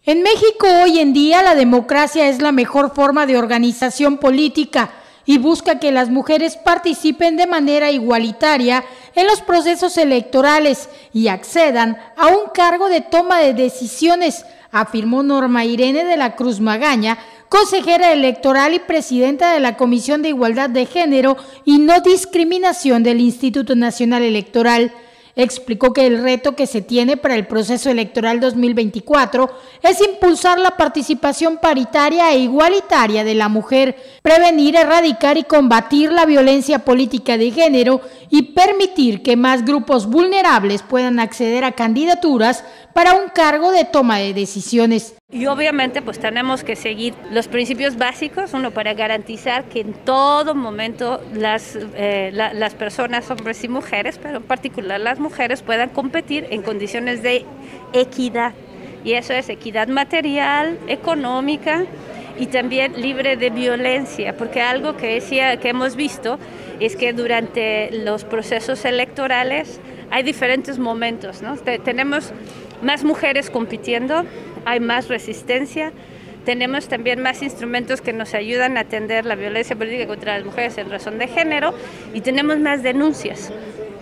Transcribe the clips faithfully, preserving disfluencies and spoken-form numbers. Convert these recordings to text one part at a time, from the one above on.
En México hoy en día la democracia es la mejor forma de organización política y busca que las mujeres participen de manera igualitaria en los procesos electorales y accedan a un cargo de toma de decisiones, afirmó Norma Irene de la Cruz Magaña, consejera electoral y presidenta de la Comisión de Igualdad de Género y No Discriminación del Instituto Nacional Electoral. Explicó que el reto que se tiene para el proceso electoral dos mil veinticuatro es impulsar la participación paritaria e igualitaria de la mujer, prevenir, erradicar y combatir la violencia política de género y permitir que más grupos vulnerables puedan acceder a candidaturas para un cargo de toma de decisiones. Y obviamente pues tenemos que seguir los principios básicos, uno para garantizar que en todo momento las, eh, la, las personas, hombres y mujeres, pero en particular las mujeres, puedan competir en condiciones de equidad. Y eso es equidad material, económica y también libre de violencia, porque algo que, decía, que hemos visto es que durante los procesos electorales hay diferentes momentos, ¿no? Tenemos más mujeres compitiendo, hay más resistencia, tenemos también más instrumentos que nos ayudan a atender la violencia política contra las mujeres en razón de género y tenemos más denuncias.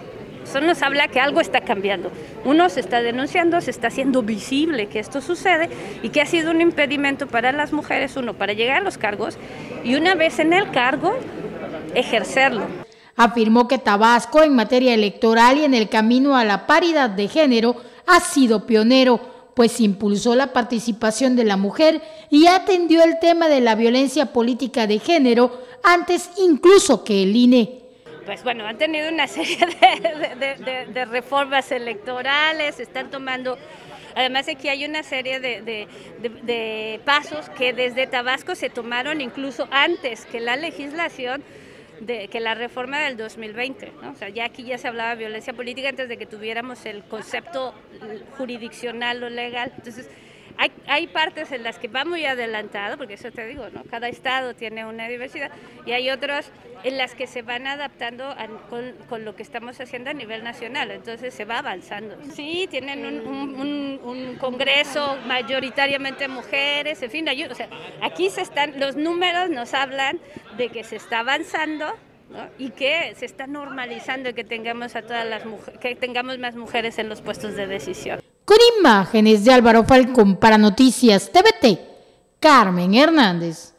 Eso nos habla que algo está cambiando. Uno, se está denunciando, se está haciendo visible que esto sucede y que ha sido un impedimento para las mujeres, uno, para llegar a los cargos y una vez en el cargo, ejercerlo. Afirmó que Tabasco en materia electoral y en el camino a la paridad de género ha sido pionero, pues impulsó la participación de la mujer y atendió el tema de la violencia política de género antes incluso que el I N E. Pues bueno, han tenido una serie de, de, de, de reformas electorales, están tomando, además aquí hay una serie de, de, de, de pasos que desde Tabasco se tomaron incluso antes que la legislación, de que la reforma del dos mil veinte, ¿no? O sea, ya aquí ya se hablaba de violencia política antes de que tuviéramos el concepto jurisdiccional o legal. Entonces, hay, hay partes en las que va muy adelantado, porque eso te digo, ¿no? Cada estado tiene una diversidad, y hay otras en las que se van adaptando a, con, con lo que estamos haciendo a nivel nacional, entonces se va avanzando. Sí, tienen un, un, un, un congreso mayoritariamente mujeres, en fin, hay, o sea, aquí se están, los números nos hablan de que se está avanzando, ¿no? Y que se está normalizando que tengamos a todas las mujeres, que tengamos más mujeres en los puestos de decisión. Con imágenes de Álvaro Falcón para Noticias T V T, Carmen Hernández.